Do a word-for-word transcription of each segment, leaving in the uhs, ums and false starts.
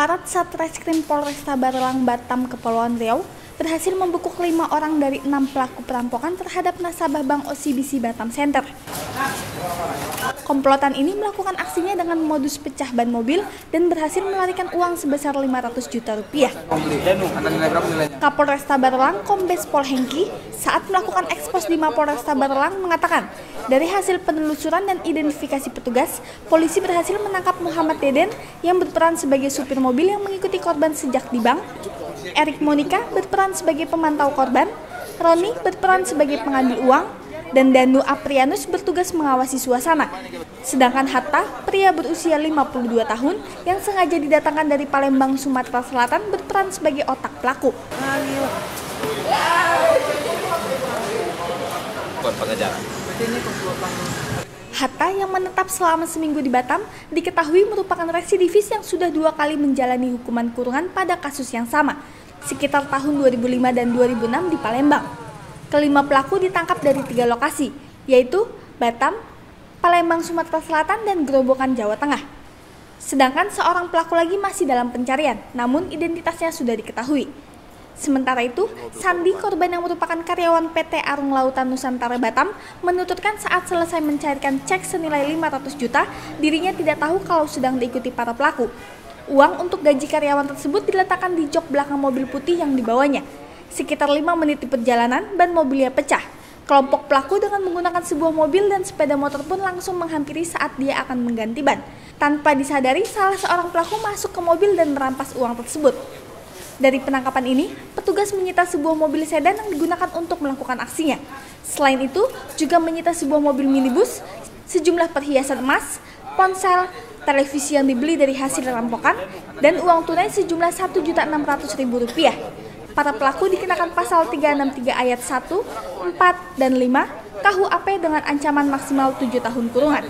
Aparat Satreskrim Polresta Barelang Batam Kepulauan Riau berhasil membekuk lima orang dari enam pelaku perampokan terhadap nasabah Bank O C B C Batam Center. Komplotan ini melakukan aksinya dengan modus pecah ban mobil dan berhasil melarikan uang sebesar lima ratus juta rupiah. Kapolresta Barelang Kombes Pol Hengki saat melakukan ekspos di Mapolresta Barelang mengatakan, dari hasil penelusuran dan identifikasi petugas, polisi berhasil menangkap Muhammad Deden yang berperan sebagai supir mobil yang mengikuti korban sejak di bank, Erik Monika berperan sebagai pemantau korban, Roni berperan sebagai pengambil uang, dan Danu Aprianus bertugas mengawasi suasana. Sedangkan Hatta, pria berusia lima puluh dua tahun yang sengaja didatangkan dari Palembang, Sumatera Selatan berperan sebagai otak pelaku. Hatta yang menetap selama seminggu di Batam diketahui merupakan residivis yang sudah dua kali menjalani hukuman kurungan pada kasus yang sama, sekitar tahun dua ribu lima dan dua ribu enam di Palembang. Kelima pelaku ditangkap dari tiga lokasi, yaitu Batam, Palembang, Sumatera Selatan, dan Gerobokan, Jawa Tengah. Sedangkan seorang pelaku lagi masih dalam pencarian, namun identitasnya sudah diketahui. Sementara itu, Sandi, korban yang merupakan karyawan P T Arung Lautan Nusantara Batam, menuturkan saat selesai mencairkan cek senilai lima ratus juta, dirinya tidak tahu kalau sedang diikuti para pelaku. Uang untuk gaji karyawan tersebut diletakkan di jok belakang mobil putih yang dibawanya. Sekitar lima menit di perjalanan, ban mobilnya pecah. Kelompok pelaku dengan menggunakan sebuah mobil dan sepeda motor pun langsung menghampiri saat dia akan mengganti ban. Tanpa disadari, salah seorang pelaku masuk ke mobil dan merampas uang tersebut. Dari penangkapan ini, petugas menyita sebuah mobil sedan yang digunakan untuk melakukan aksinya. Selain itu, juga menyita sebuah mobil minibus, sejumlah perhiasan emas, ponsel, televisi yang dibeli dari hasil rampokan, dan uang tunai sejumlah satu juta enam ratus ribu rupiah. Para pelaku dikenakan pasal tiga enam tiga ayat satu, empat, dan lima K U H P dengan ancaman maksimal tujuh tahun kurungan.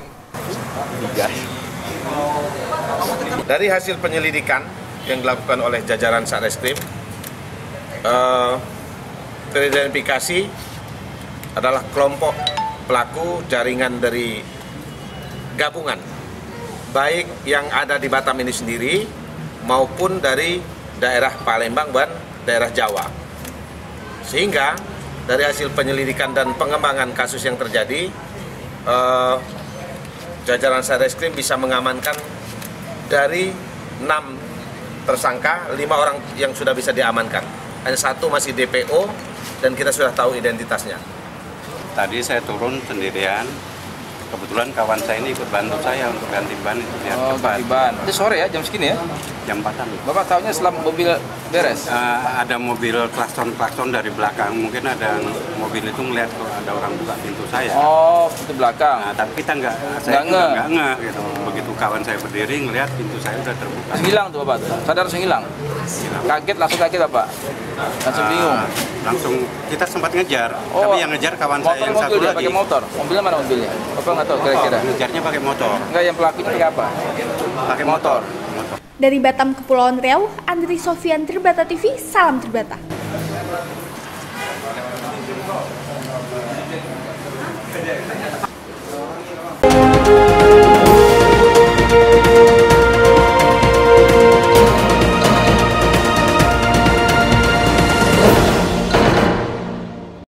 Dari hasil penyelidikan yang dilakukan oleh jajaran Satreskrim, eh, teridentifikasi adalah kelompok pelaku jaringan dari gabungan, baik yang ada di Batam ini sendiri maupun dari daerah Palembang dan daerah Jawa. Sehingga dari hasil penyelidikan dan pengembangan kasus yang terjadi, eh, jajaran Satreskrim bisa mengamankan dari enam tersangka, lima orang yang sudah bisa diamankan. Hanya satu masih D P O dan kita sudah tahu identitasnya. Tadi saya turun sendirian. Kebetulan kawan saya ini ikut bantu saya untuk ganti ban itu biar oh, cepat. Ganti ban. Itu sore ya, jam segini ya? Jam empatan. Bapak tahunya setelah mobil beres? Uh, ada mobil klakson-klakson dari belakang. Mungkin ada mobil itu melihat kalau ada orang buka pintu saya. Oh, pintu belakang. Nah, tapi kita nggak, saya nggak nggak nge gitu. Begitu kawan saya berdiri ngelihat pintu saya udah terbuka. Hilang tuh Bapak, sadar langsung hilang? Hilang. Kaget, langsung kaget Bapak? Langsung uh, bingung? Langsung, kita sempat ngejar. Oh, tapi yang ngejar kawan motor, saya yang mobil satu dia, lagi. pakai motor? Mobilnya mana mobilnya? Bapak nggak tahu kira-kira? Ngejarnya pakai motor. Enggak, yang pelakunya pakai apa? Pakai motor. motor. Dari Batam Kepulauan Riau, Andri Sofian, Tribata T V, salam Tribata.